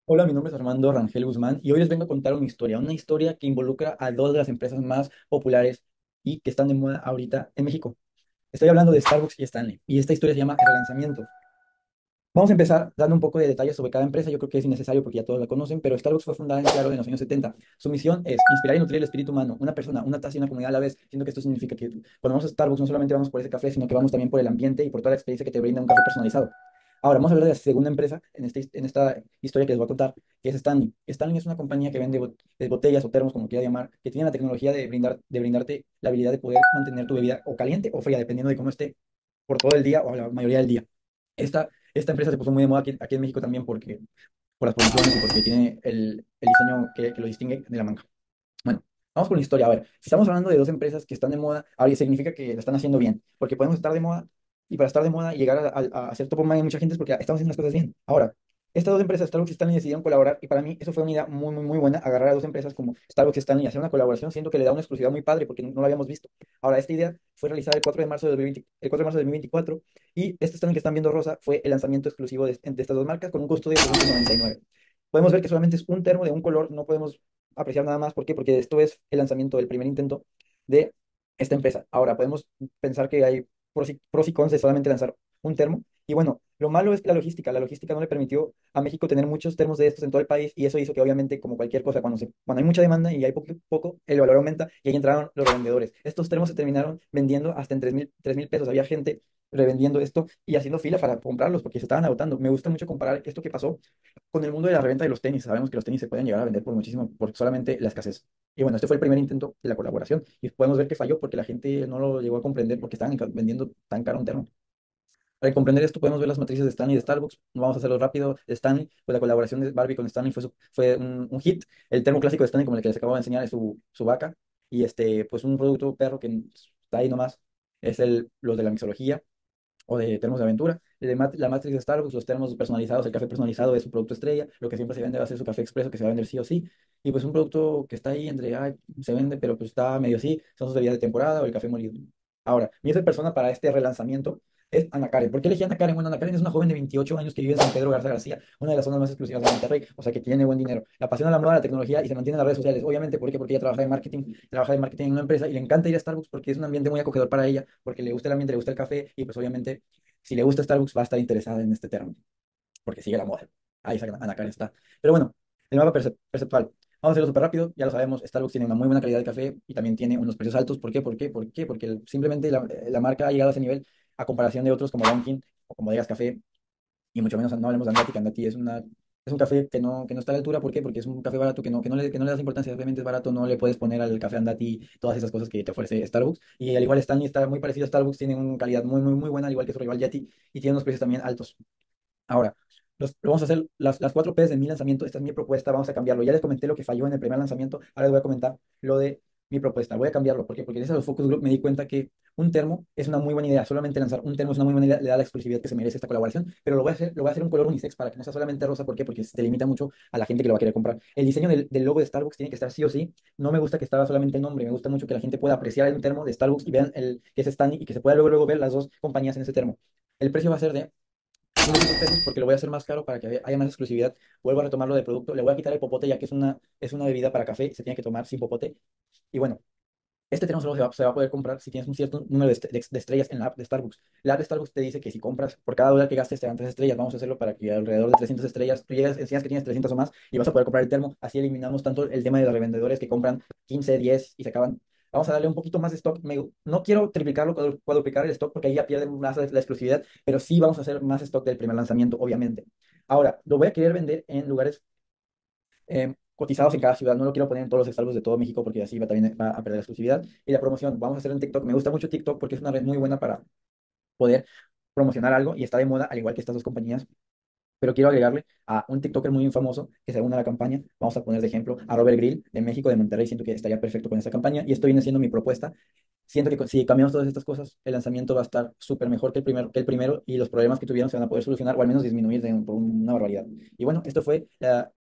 Hola, mi nombre es Armando Rangel Guzmán y hoy les vengo a contar una historia que involucra a dos de las empresas más populares y que están de moda ahorita en México. Estoy hablando de Starbucks y Stanley y esta historia se llama El Relanzamiento. Vamos a empezar dando un poco de detalles sobre cada empresa. Yo creo que es innecesario porque ya todos la conocen, pero Starbucks fue fundada en Seattle en los años 70. Su misión es inspirar y nutrir el espíritu humano, una persona, una taza y una comunidad a la vez, siendo que esto significa que cuando vamos a Starbucks no solamente vamos por ese café, sino que vamos también por el ambiente y por toda la experiencia que te brinda un café personalizado. Ahora, vamos a hablar de la segunda empresa en esta historia que les voy a contar, que es Stanley. Stanley es una compañía que vende botellas o termos, como quiera llamar, que tiene la tecnología de brindarte la habilidad de poder mantener tu bebida o caliente o fría, dependiendo de cómo esté, por todo el día o la mayoría del día. Esta empresa se puso muy de moda aquí en México también por las promociones y porque tiene el diseño que lo distingue de la marca. Bueno, vamos con la historia. A ver, si estamos hablando de dos empresas que están de moda, ahora significa que la están haciendo bien, porque podemos estar de moda y para estar de moda y llegar a ser top of mind de mucha gente es porque estamos haciendo las cosas bien. Ahora, estas dos empresas, Starbucks y Stanley, decidieron colaborar y para mí eso fue una idea muy buena, agarrar a dos empresas como Starbucks y Stanley y hacer una colaboración, siento que le da una exclusividad muy padre porque no la habíamos visto. Ahora, esta idea fue realizada el 4 de marzo de 2020 el 4 de marzo de 2024 y este Stanley que están viendo rosa fue el lanzamiento exclusivo entre estas dos marcas con un costo de 299. Podemos ver que solamente es un termo de un color, no podemos apreciar nada más. ¿Por qué? Porque esto es el lanzamiento del primer intento de esta empresa. Ahora, podemos pensar que hay pros y cons de solamente lanzar un termo. Y bueno, lo malo es la logística. La logística no le permitió a México tener muchos termos de estos en todo el país y eso hizo que obviamente, como cualquier cosa, cuando hay mucha demanda y hay poco, el valor aumenta y ahí entraron los revendedores. Estos termos se terminaron vendiendo hasta en 3,000 pesos. Había gente revendiendo esto y haciendo fila para comprarlos porque se estaban agotando. Me gusta mucho comparar esto que pasó con el mundo de la reventa de los tenis. Sabemos que los tenis se pueden llegar a vender por muchísimo, por solamente la escasez. Y bueno, este fue el primer intento de la colaboración y podemos ver que falló porque la gente no lo llegó a comprender porque estaban vendiendo tan caro un termo. Para comprender esto podemos ver las matrices de Stanley y de Starbucks. No vamos a hacerlo rápido. De Stanley, pues la colaboración de Barbie con Stanley fue un hit. El termo clásico de Stanley, como el que les acabo de enseñar, es su vaca. Y pues un producto perro que está ahí nomás, es los de la mixología o de termos de aventura. La Matrix de Starbucks, los termos personalizados, el café personalizado es su producto estrella. Lo que siempre se vende va a ser su café expreso, que se va a vender sí o sí. Y pues un producto que está ahí entre, ay, se vende, pero pues está medio así, son sus bebidas de temporada o el café molido. Ahora, mi esa persona para este relanzamiento es Ana Karen. ¿Por qué elegí a Ana Karen? Bueno, Ana Karen es una joven de 28 años que vive en San Pedro Garza García, una de las zonas más exclusivas de Monterrey, o sea que tiene buen dinero. La apasiona la moda, la tecnología y se mantiene en las redes sociales. Obviamente, ¿por qué? Porque ella trabaja de marketing en una empresa y le encanta ir a Starbucks porque es un ambiente muy acogedor para ella, porque le gusta el ambiente, le gusta el café y pues obviamente si le gusta Starbucks, va a estar interesada en este termo, porque sigue la moda. Ahí está, Ana Karen está. Pero bueno, el mapa perceptual. Vamos a hacerlo súper rápido, ya lo sabemos, Starbucks tiene una muy buena calidad de café y también tiene unos precios altos. ¿Por qué? Porque simplemente la marca ha llegado a ese nivel a comparación de otros como Dunkin' o como Digas Café, y mucho menos no hablemos de Andati, que Andati es un café que no está a la altura. ¿Por qué? Porque es un café barato que no le das importancia. Obviamente es barato, no le puedes poner al café Andati todas esas cosas que te ofrece Starbucks. Y al igual Stanley está muy parecido a Starbucks, tiene una calidad muy buena, al igual que su rival Yeti, y tiene unos precios también altos. Ahora, vamos a hacer las 4 P's de mi lanzamiento. Esta es mi propuesta, vamos a cambiarlo. Ya les comenté lo que falló en el primer lanzamiento, ahora les voy a comentar lo de mi propuesta. Voy a cambiarlo. ¿Por qué? Porque gracias a los focus group me di cuenta que un termo es una muy buena idea. Solamente lanzar un termo es una muy buena idea, le da la exclusividad que se merece esta colaboración, pero lo voy a hacer un color unisex para que no sea solamente rosa. ¿Por qué? Porque se limita mucho a la gente que lo va a querer comprar. El diseño del logo de Starbucks tiene que estar sí o sí. No me gusta que estaba solamente el nombre, me gusta mucho que la gente pueda apreciar un termo de Starbucks y vean que es Stanley y que se pueda luego ver las dos compañías en ese termo. El precio va a ser de 1,200 pesos porque lo voy a hacer más caro para que haya más exclusividad. Vuelvo a retomarlo de producto. Le voy a quitar el popote ya que es una bebida para café. Se tiene que tomar sin popote. Y bueno, este termo solo se va a poder comprar si tienes un cierto número de estrellas en la app de Starbucks. La app de Starbucks te dice que si compras por cada dólar que gastes te dan 3 estrellas. Vamos a hacerlo para que alrededor de 300 estrellas tú llegas, enseñas que tienes 300 o más y vas a poder comprar el termo. Así eliminamos tanto el tema de los revendedores que compran 15, 10 y se acaban. Vamos a darle un poquito más de stock. No quiero triplicarlo, cuadruplicar el stock porque ahí ya pierden más la exclusividad, pero sí vamos a hacer más stock del primer lanzamiento, obviamente. Ahora, lo voy a querer vender en lugares cotizados en cada ciudad. No lo quiero poner en todos los Starbucks de todo México porque así también va a perder la exclusividad. Y la promoción, vamos a hacer en TikTok. Me gusta mucho TikTok porque es una red muy buena para poder promocionar algo y está de moda, al igual que estas dos compañías. Pero quiero agregarle a un TikToker muy famoso que se une a la campaña. Vamos a poner de ejemplo a Robert Grill de México, de Monterrey. Siento que estaría perfecto con esta campaña y esto viene siendo mi propuesta. Siento que si cambiamos todas estas cosas, el lanzamiento va a estar súper mejor que el primero y los problemas que tuvieron se van a poder solucionar o al menos disminuir por una barbaridad. Y bueno, esto fue